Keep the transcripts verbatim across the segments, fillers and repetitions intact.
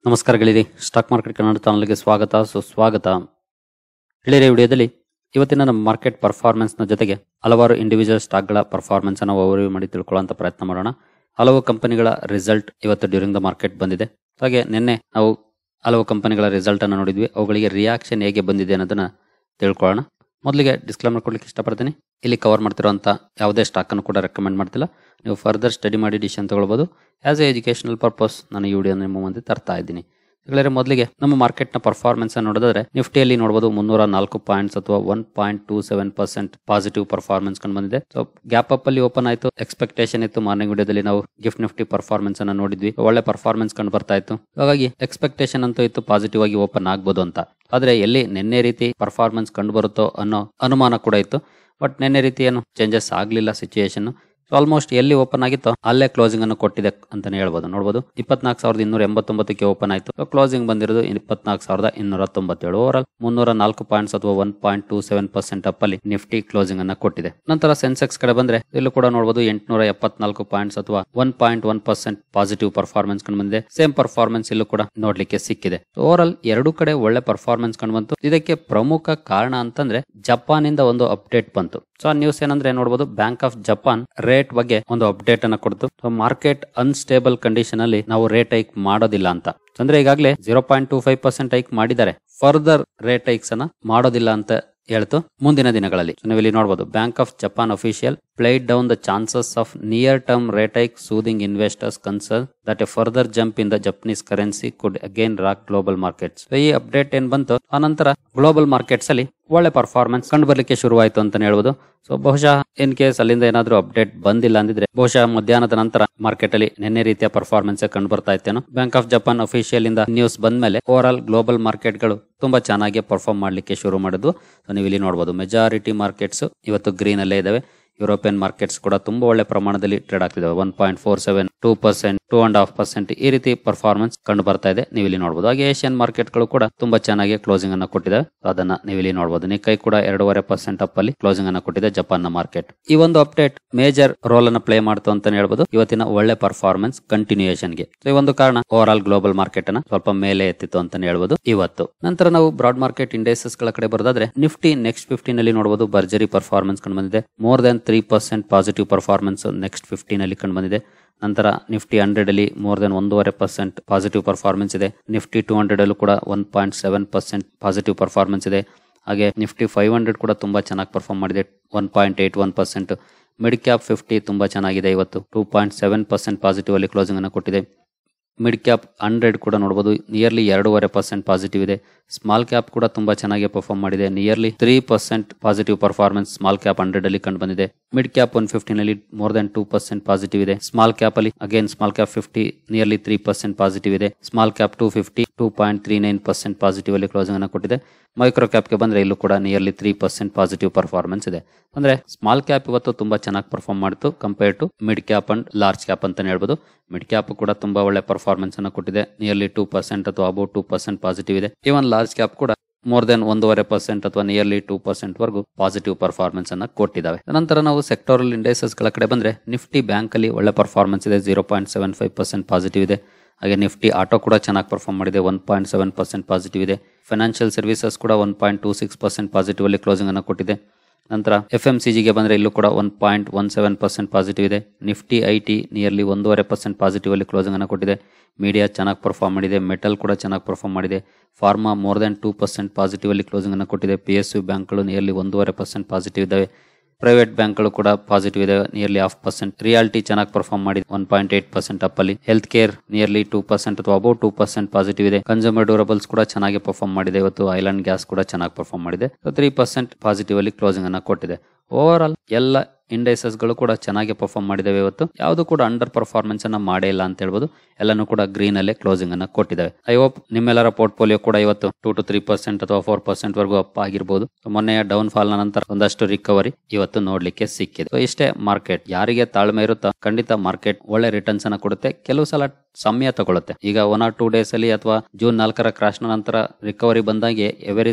ನಮಸ್ಕಾರ ಗೆಳೆಯರಿ, stock market Kannada ಚಾನಲ್ಗೆ ಸ್ವಾಗತ ಸುಸ್ವಾಗತ. ಗೆಳೆಯರಿ, ವಿಡಿಯೋದಲ್ಲಿ ಇವತ್ತಿನ ನಮ್ಮ ಮಾರ್ಕೆಟ್ ಪರ್ಫಾರ್ಮೆನ್ಸ್ನ ಜೊತೆಗೆ ಹಲವಾರು ಇಂಡಿವಿಜುವಲ್ ಸ್ಟಾಕ್ಗಳ ಪರ್ಫಾರ್ಮೆನ್ಸ್ ಅನ್ನು ಓವರ್ವ್ಯೂ ಮಾಡಿ ತಿಳ್ಕೊಳ್ಳುವಂತ ಪ್ರಯತ್ನ ಮಾಡೋಣ. ಹಲವು ಕಂಪನಿಗಳ ರಿಸಲ್ಟ್ ಇವತ್ತು ಡ್ಯೂರಿಂಗ್ ದ ಮಾರ್ಕೆಟ್ ಬಂದಿದೆ. ಹಾಗೆ ನಿನ್ನೆ ನಾವು ಹಲವು ಕಂಪನಿಗಳ ರಿಸಲ್ಟ್ ಅನ್ನು ನೋಡಿದ್ವಿ. ಅವುಗಳಿಗೆ ರಿಯಾಕ್ಷನ್ ಹೇಗೆ ಬಂದಿದೆ ಅನ್ನೋದನ್ನ ತಿಳ್ಕೊಳ್ಳೋಣ. ಮೊದಲಿಗೆ ಡಿಸ್ಕ್ಲೇಮರ್ ಕೊಡ್ಲಿಕ್ಕೆ ಇಷ್ಟಪಡ್ತೀನಿ. ಇಲ್ಲಿ ಕವರ್ ಮಾಡ್ತಿರುವಂಥ ಯಾವುದೇ ಸ್ಟಾಕ್ ಅನ್ನು ಕೂಡ ರೆಕಮೆಂಡ್ ಮಾಡ್ತಿಲ್ಲ. ನೀವು ಫರ್ದರ್ ಸ್ಟಡಿ ಮಾಡಿ ಡಿಸಿಷನ್ ತಗೊಳ್ಬೋದು. ಆಸ್ ಎ ಎಜುಕೇಶನಲ್ ಪರ್ಪಸ್ ನಾನು ಈ ವಿಡಿಯೋ ನಿಮ್ಮ ಮುಂದೆ ತರ್ತಾ ಇದ್ದೀನಿ. ಹಾಗಾದರೆ ಮೊದಲಿಗೆ ನಮ್ಮ ಮಾರ್ಕೆಟ್ನ ಪರ್ಫಾರ್ಮೆನ್ಸ್ ಅನ್ನು ನೋಡಿದ್ರೆ ನಿಫ್ಟಿಯಲ್ಲಿ ನೋಡಬಹುದು ಮುನ್ನೂರ ನಾಲ್ಕು ಪಾಯಿಂಟ್ಸ್ ಅಥವಾ one point two seven percent positive performance ಕಂಡು ಬಂದಿದೆ. ಸೊ ಗ್ಯಾಪ್ ಅಪ್ ಅಲ್ಲಿ ಓಪನ್ ಆಯಿತು. ಎಕ್ಸ್ಪೆಕ್ಟೇಷನ್ ಇತ್ತು. ಮಾರ್ನಿಂಗ್ ವಿಡಿಯೋದಲ್ಲಿ ನಾವು ಗಿಫ್ಟ್ ನಿಫ್ಟಿ ಪರ್ಫಾರ್ಮೆನ್ಸ್ ಅನ್ನು ನೋಡಿದ್ವಿ. ಒಳ್ಳೆ ಪರ್ಫಾರ್ಮೆನ್ಸ್ ಕಂಡು ಬರ್ತಾ ಇತ್ತು. ಹಾಗಾಗಿ ಎಕ್ಸ್ಪೆಕ್ಟೇಷನ್ ಅಂತೂ ಇತ್ತು ಪಾಸಿಟಿವ್ ಆಗಿ ಓಪನ್ ಆಗ್ಬೋದು ಅಂತ. ಆದ್ರೆ ಎಲ್ಲಿ ನಿನ್ನೆ ರೀತಿ ಪರ್ಫಾರ್ಮೆನ್ಸ್ ಕಂಡು ಬರುತ್ತೋ ಅನ್ನೋ ಅನುಮಾನ ಕೂಡ ಇತ್ತು. ಬಟ್ ನಿನ್ನೆ ರೀತಿ ಏನು ಚೇಂಜಸ್ ಆಗಲಿಲ್ಲ ಸಿಚುಯೇಷನ್. ಆಲ್ಮೋಸ್ಟ್ ಎಲ್ಲಿ ಓಪನ್ ಆಗಿತ್ತೋ ಅಲ್ಲೇ ಕ್ಲೋಸಿಂಗ್ ಅನ್ನು ಕೊಟ್ಟಿದೆ ಅಂತಾನೆ ಹೇಳ್ಬೋದು. ನೋಡಬಹುದು ಇಪ್ಪತ್ನಾಲ್ಕು ಸಾವಿರದ ಇನ್ನೂರ ಎಂಬತ್ತೊಂಬತ್ತಕ್ಕೆ ಓಪನ್ ಆಯಿತು. ಕ್ಲೋಸಿಂಗ್ ಬಂದಿರೋದು ಇಪ್ಪತ್ನಾಲ್ಕು ಸಾವಿರದ ಇನ್ನೂರ ತೊಂಬತ್ತೇಳು. ಓವರ್ ಆಲ್ ಮುನ್ನೂರ ನಾಲ್ಕು ಪಾಯಿಂಟ್ಸ್ ಅಥವಾ one point two seven percent up ಅಲ್ಲಿ ನಿಫ್ಟಿ ಕ್ಲೋಸಿಂಗ್ ಅನ್ನ ಕೊಟ್ಟಿದೆ. ನಂತರ ಸೆನ್ಸೆಕ್ಸ್ ಕಡೆ ಬಂದ್ರೆ ಇಲ್ಲೂ ಕೂಡ ನೋಡಬಹುದು ಎಂಟುನೂರ ಎಪ್ಪತ್ನಾಲ್ಕು ಪಾಯಿಂಟ್ಸ್ ಅಥವಾ one point one percent positive performance ಕಂಡು ಬಂದಿದೆ. ಸೇಮ್ ಪರ್ಫಾರ್ಮೆನ್ಸ್ ಇಲ್ಲೂ ಕೂಡ ನೋಡ್ಲಿಕ್ಕೆ ಸಿಕ್ಕಿದೆ. ಓವರ್ ಆಲ್ ಎರಡು ಕಡೆ ಒಳ್ಳೆ ಪರ್ಫಾರ್ಮೆನ್ಸ್ ಕಂಡು ಬಂತು. ಇದಕ್ಕೆ ಪ್ರಮುಖ ಕಾರಣ ಅಂತಂದ್ರೆ ಜಪಾನ್ ಇಂದ ಒಂದು ಅಪ್ಡೇಟ್ ಬಂತು. ಸೊ ನ್ಯೂಸ್ ಏನಂದ್ರೆ ನೋಡಬಹುದು ಬ್ಯಾಂಕ್ ಆಫ್ ಜಪಾನ್ ರೇಟ್ ಬಗ್ಗೆ ಒಂದು ಅಪ್ಡೇಟ್ ಅನ್ನ ಕೊಡ್ತು. ಮಾರ್ಕೆಟ್ ಅನ್ಸ್ಟೇಬಲ್ ಕಂಡೀಷನ್ ಅಲ್ಲಿ ನಾವು ರೇಟ್ ಹೈಕ್ ಮಾಡೋದಿಲ್ಲ ಅಂತ. ಅಂದ್ರೆ ಈಗಾಗಲೇ zero point two five percent hike ಮಾಡಿದ್ದಾರೆ. ಫರ್ದರ್ ರೇಟ್ ಹೈಕ್ಸ್ ಅನ್ನ ಮಾಡೋದಿಲ್ಲ ಅಂತ ಹೇಳ್ತು ಮುಂದಿನ ದಿನಗಳಲ್ಲಿ. ನೀವಿಲ್ಲಿ ನೋಡಬಹುದು bank of Japan official played down the chances of near term rate hike soothing investors concern that a further jump in the Japanese currency could again rock global markets. ಈ update ಏನ್ ಬಂತು ಆನಂತರ ಗ್ಲೋಬಲ್ ಮಾರ್ಕೆಟ್ಸ್ ಅಲ್ಲಿ ಒಳ್ಳೆ performance ಕಂಡು ಬರ್ಲಿಕ್ಕೆ ಶುರುವಾಯಿತು ಅಂತ ಹೇಳ್ಬೋದು. ಸೊ ಬಹುಶಃ ಇನ್ ಕೇಸ್ ಅಲ್ಲಿಂದ ಏನಾದ್ರೂ ಅಪ್ಡೇಟ್ ಬಂದಿಲ್ಲ ಅಂದಿದ್ರೆ ಬಹುಶಃ ಮಧ್ಯಾಹ್ನದ ನಂತರ ಮಾರ್ಕೆಟ್ ಅಲ್ಲಿ ನಿನ್ನೆ ರೀತಿಯ ಪರ್ಫಾರ್ಮೆನ್ಸ್ ಕಂಡು ಬರ್ತಾ ಇತ್ತೇನೋ. ಬ್ಯಾಂಕ್ ಆಫ್ ಜಪಾನ್ ಅಫಿಷಿಯಲ್ ಇಂದ ನ್ಯೂಸ್ ಬಂದ ಮೇಲೆ ಓವರ್ ಆಲ್ ಗ್ಲೋಬಲ್ ಮಾರ್ಕೆಟ್ ಗಳು ತುಂಬಾ ಚೆನ್ನಾಗಿ ಪರ್ಫಾರ್ಮ್ ಮಾಡ್ಲಿಕ್ಕೆ ಶುರು ಮಾಡಿದ್ವು. ನೀವು ಇಲ್ಲಿ ನೋಡಬಹುದು ಮೆಜಾರಿಟಿ ಮಾರ್ಕೆಟ್ಸ್ ಇವತ್ತು ಗ್ರೀನ್ ಅಲ್ಲೇ ಇದಾವೆ. ಯುರೋಪಿಯನ್ ಮಾರ್ಕೆಟ್ಸ್ ಕೂಡ ತುಂಬಾ ಒಳ್ಳೆ ಪ್ರಮಾಣದಲ್ಲಿ ಟ್ರೇಡ್ ಆಗ್ತಿದಾವೆ. One point four seven two percent two and half percent ಈ ರೀತಿ ಪರ್ಫಾರ್ಮೆನ್ಸ್ ಕಂಡು ಬರ್ತಾ ಇದೆ. ನೀವು ಇಲ್ಲಿ ನೋಡಬಹುದು. ಹಾಗೆ ಏಷ್ಯನ್ ಮಾರ್ಕೆಟ್ ಗಳು ಕೂಡ ತುಂಬಾ ಚೆನ್ನಾಗಿ ಕ್ಲೋಸಿಂಗ್ ಅನ್ನ ಕೊಟ್ಟಿದೆ. ಅದನ್ನ ನೀವು ಇಲ್ಲಿ ನೋಡಬಹುದು. ನಿಕ್ಕೈ ಕೂಡ ಎರಡೂವರೆ ಪರ್ಸೆಂಟ್ ಅಪ್ ಅಲ್ಲಿ ಕ್ಲೋಸಿಂಗ್ ಅನ್ನ ಕೊಟ್ಟಿದೆ ಜಪಾನ್ ನ ಮಾರ್ಕೆಟ್. ಈ ಒಂದು ಅಪ್ಡೇಟ್ ಮೇಜರ್ ರೋಲ್ ಅನ್ನ ಪ್ಲೇ ಮಾಡ್ತು ಅಂತ ಹೇಳ್ಬೋದು ಇವತ್ತಿನ ಒಳ್ಳೆ ಪರ್ಫಾರ್ಮೆನ್ಸ್ ಕಂಟಿನ್ಯೂಯೇಷನ್ ಗೆ. ಈ ಒಂದು ಕಾರಣ ಓವರ್ ಆಲ್ ಗ್ಲೋಬಲ್ ಮಾರ್ಕೆಟ್ ಅನ್ನ ಸ್ವಲ್ಪ ಮೇಲೆ ಎತ್ತಿತ್ತು ಅಂತ ಹೇಳ್ಬೋದು ಇವತ್ತು. ನಂತರ ನಾವು ಬ್ರಾಡ್ ಮಾರ್ಕೆಟ್ ಇಂಡೈಸಸ್ ಗಳ ಕಡೆ ಬರೋದಾದ್ರೆ ನಿಫ್ಟಿ ನೆಕ್ಸ್ಟ್ ಫಿಫ್ಟೀನ್ ಅಲ್ಲಿ ನೋಡಬಹುದು ಭರ್ಜರಿ ಪರ್ಫಾರ್ಮೆನ್ಸ್ ಕಂಡು ಬಂದಿದೆ. More than three percent positive performance next fifteen ಅಲ್ಲಿ ಕಂಡು ಬಂದಿದೆ. ನಂತರ ನಿಫ್ಟಿ ಹಂಡ್ರೆಡ್ ಅಲ್ಲಿ ಮೋರ್ ದನ್ ಒಂದೂವರೆ ಪರ್ಸೆಂಟ್ ಪಾಸಿಟಿವ್ ಪರ್ಫಾರ್ಮೆನ್ಸ್ ಇದೆ. ನಿಫ್ಟಿ ಟೂ ಹಂಡ್ರೆಡ್ ಅಲ್ಲೂ ಕೂಡ one point seven percent positive performance ಇದೆ. ಹಾಗೆ ನಿಫ್ಟಿ ಫೈವ್ ಹಂಡ್ರೆಡ್ ಕೂಡ ತುಂಬಾ ಚೆನ್ನಾಗಿ ಪರ್ಫಾರ್ಮ್ ಮಾಡಿದೆ. One point eight one percent mid cap fifty ತುಂಬಾ ಚೆನ್ನಾಗಿದೆ. ಇವತ್ತು two point seven percent positive ಅಲ್ಲಿ ಕ್ಲೋಸಿಂಗ್ ಅನ್ನು ಕೊಟ್ಟಿದೆ. ಮಿಡ್ ಕ್ಯಾಪ್ ಹಂಡ್ರೆಡ್ ಕೂಡ ನೋಡಬಹುದು ನಿಯರ್ಲಿ ಎರಡೂವರೆ ಪರ್ಸೆಂಟ್ ಪಾಸಿಟಿವ್ ಇದೆ. ಸ್ಮಾಲ್ ಕ್ಯಾಪ್ ಕೂಡ ತುಂಬಾ ಚೆನ್ನಾಗಿ ಪರ್ಫಾರ್ಮ್ ಮಾಡಿದೆ. Nearly three percent positive performance small cap hundred ಅಲ್ಲಿ ಕಂಡು ಬಂದಿದೆ. ಮಿಡ್ ಕ್ಯಾಪ್ ಒನ್ ಫಿಫ್ಟೀನ್ ಅಲ್ಲಿ more than two percent positive ಇದೆ. ಸ್ಮಾಲ್ ಕ್ಯಾಪ್ ಅಲ್ಲಿ again small cap fifty nearly three percent positive ಇದೆ. Small cap two fifty two point three nine percent positive ಅಲ್ಲಿ closing ಅನ್ನು ಕೊಟ್ಟಿದೆ. ಮೈಕ್ರೋ ಕ್ಯಾಪ್ ಗೆ ಬಂದ್ರೆ ಇಲ್ಲೂ ಕೂಡ nearly three percent positive performance ಇದೆ. ಅಂದ್ರೆ ಸ್ಮಾಲ್ ಕ್ಯಾಪ್ ಇವತ್ತು ತುಂಬಾ ಚೆನ್ನಾಗಿ ಪರ್ಫಾರ್ಮ್ ಮಾಡಿತು compare to mid cap and large cap ಅಂತ ಹೇಳ್ಬೋದು. ಮಿಡ್ ಕ್ಯಾಪ್ ಕೂಡ ತುಂಬಾ ಒಳ್ಳೆ ಪರ್ಫಾರ್ಮೆನ್ಸ್ ಅನ್ನು ಕೊಟ್ಟಿದೆ. ನಿಯರ್ಲಿ ಟೂ ಪರ್ಸೆಂಟ್ ಅಥವಾ ಅಬೌಟ್ ಟೂ ಪರ್ಸೆಂಟ್ ಪಾಸಿಟಿವ್ ಇದೆ. ಇವನ್ ಲಾರ್ಜ್ ಕ್ಯಾಪ್ ಕೂಡ ಮೋರ್ ದೆನ್ ಒಂದೂವರೆ ಪರ್ಸೆಂಟ್ ಅಥವಾ ನಿಯರ್ಲಿ ಟೂ ಪರ್ಸೆಂಟ್ ವರೆಗೂ ಪಾಸಿಟಿವ್ ಪರ್ಫಾರ್ಮೆನ್ಸ್ ಅನ್ನ ಕೊಟ್ಟಿದ್ದಾವೆ. ನಂತರ ನಾವು ಸೆಕ್ಟೋರಲ್ ಇಂಡೈಸಸ್ ಗಳ ಕಡೆ ಬಂದ್ರೆ ನಿಫ್ಟಿ ಬ್ಯಾಂಕ್ ಅಲ್ಲಿ ಒಳ್ಳೆ ಪರ್ಫಾರ್ಮೆನ್ಸ್ ಇದೆ. Zero point seven five percent positive ಇದೆ. ಹಾಗೆ ನಿಫ್ಟಿ ಆಟೋ ಕೂಡ ಚೆನ್ನಾಗಿ ಪರ್ಫಾರ್ಮ್ ಮಾಡಿದೆ. One point seven percent positive ಇದೆ. ಫೈನಾನ್ಷಿಯಲ್ ಸರ್ವಿಸಸ್ ಕೂಡ one point two six percent positive ಅಲ್ಲಿ ಕ್ಲೋಸಿಂಗ್ ಅನ್ನು ಕೊಟ್ಟಿದೆ. ನಂತರ ಎಫ್ ಎಂ ಸಿ ಜಿಗೆ ಬಂದ್ರೆ ಇಲ್ಲೂ ಕೂಡ one point one seven percent positive ಇದೆ. ನಿಫ್ಟಿ ಐ ಟಿ ನಿಯರ್ಲಿ ಒಂದೂವರೆ ಪರ್ಸೆಂಟ್ ಪಾಸಿಟಿವ್ ಅಲ್ಲಿ ಕ್ಲೋಸಿಂಗ್ ಅನ್ನು ಕೊಟ್ಟಿದೆ. ಮೀಡಿಯಾ ಚೆನ್ನಾಗಿ ಪರ್ಫಾರ್ಮ್ ಮಾಡಿದೆ. ಮೆಟಲ್ ಕೂಡ ಚೆನ್ನಾಗಿ ಪರ್ಫಾರ್ಮ್ ಮಾಡಿದೆ. Pharma more than two percent positive ಅಲ್ಲಿ ಕ್ಲೋಸಿಂಗ್ ಅನ್ನು ಕೊಟ್ಟಿದೆ. ಪಿ ಎಸ್ ಯು ಬ್ಯಾಂಕ್ಗಳು ನಿಯರ್ಲಿ ಒಂದೂವರೆ ಪರ್ಸೆಂಟ್ ಪಾಸಿಟಿವ್ ಇದಾವೆ. ಪ್ರೈವೇಟ್ ಬ್ಯಾಂಕ್ಗಳು ಕೂಡ ಪಾಸಿಟಿವ್ ಇದೆ. Nearly half percent. ರಿಯಾಲಿಟಿ ಚೆನ್ನಾಗಿ ಪರ್ಫಾರ್ಮ್ ಮಾಡಿದೆ. One point eight percent up ಅಲ್ಲಿ. Health care nearly two percent ಅಥವಾ ಅಬೌಟ್ ಟೂ ಪರ್ಸೆಂಟ್ ಪಾಸಿಟಿವ್ ಇದೆ. ಕನ್ಸ್ಯೂಮರ್ ಡ್ಯೂರಬಲ್ಸ್ ಕೂಡ ಚೆನ್ನಾಗಿ ಪರ್ಫಾರ್ಮ್ ಮಾಡಿದೆ. ಇವತ್ತು ಐಲ್ಯಾಂಡ್ ಗ್ಯಾಸ್ ಕೂಡ ಚೆನ್ನಾಗಿ ಪರ್ಫಾರ್ಮ್ ಮಾಡಿದೆ. ತ್ರೀ ಪರ್ಸೆಂಟ್ ಪಾಸಿಟಿವ್ ಅಲ್ಲಿ ಕ್ಲೋಸಿಂಗ್ ಅನ್ನ ಕೊಟ್ಟಿದೆ. ಓವರ್ ಆಲ್ ಎಲ್ಲ ಇಂಡೈಸಸ್ ಗಳು ಕೂಡ ಚೆನ್ನಾಗಿ ಪರ್ಫಾರ್ಮ್ ಮಾಡಿದಾವೆ. ಇವತ್ತು ಯಾವುದು ಕೂಡ ಅಂಡರ್ ಪರ್ಫಾರ್ಮೆನ್ಸ್ ಅನ್ನ ಮಾಡೇ ಇಲ್ಲ ಅಂತ ಹೇಳ್ಬೋದು. ಎಲ್ಲಾನು ಕೂಡ ಗ್ರೀನ್ ಅಲ್ಲೇ ಕ್ಲೋಸಿಂಗ್ ಅನ್ನ ಕೊಟ್ಟಿದ್ದಾವೆ. ಐ ಹೋಪ್ ನಿಮ್ಮೆಲ್ಲರ ಪೋರ್ಟ್ಫೋಲಿಯೋ ಕೂಡ ಇವತ್ತು ಟೂ ಟು ತ್ರೀ ಪರ್ಸೆಂಟ್ ಅಥವಾ ಫೋರ್ ಪರ್ಸೆಂಟ್ ವರೆಗೂ ಅಪ್ ಆಗಿರಬಹುದು. ಮೊನ್ನೆಯ ಡೌನ್ ಫಾಲ್ ನ ನಂತರ ಒಂದಷ್ಟು ರಿಕವರಿ ಇವತ್ತು ನೋಡ್ಲಿಕ್ಕೆ ಸಿಕ್ಕಿದೆ. ಸೊ ಇಷ್ಟೇ ಮಾರ್ಕೆಟ್. ಯಾರಿಗೆ ತಾಳ್ಮೆ ಇರುತ್ತೋ ಖಂಡಿತ ಮಾರ್ಕೆಟ್ ಒಳ್ಳೆ ರಿಟರ್ನ್ಸ್ ಅನ್ನ ಕೊಡುತ್ತೆ. ಕೆಲವು ಸಲ ಸಮಯ ತಗೊಳುತ್ತೆ. ಈಗ ಒನ್ ಆರ್ ಟೂ ಡೇಸ್ ಅಲ್ಲಿ ಅಥವಾ ಜೂನ್ ನಾಲ್ಕರ ಕ್ರಾಶ್ ನ ನಂತರ ರಿಕವರಿ ಬಂದಾಗೆ ಎವರೇಜ್